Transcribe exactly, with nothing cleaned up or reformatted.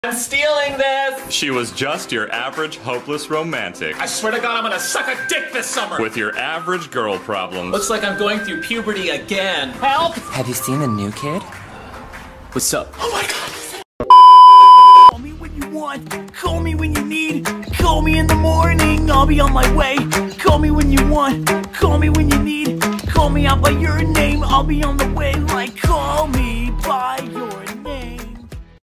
I'm stealing this! She was just your average hopeless romantic. I swear to God, I'm gonna suck a dick this summer! With your average girl problems. Looks like I'm going through puberty again. Help! Have you seen the new kid? What's up? Oh my God! Call me when you want, call me when you need. Call me in the morning, I'll be on my way. Call me when you want, call me when you need. Call me out by your name, I'll be on the way. Like, call me by your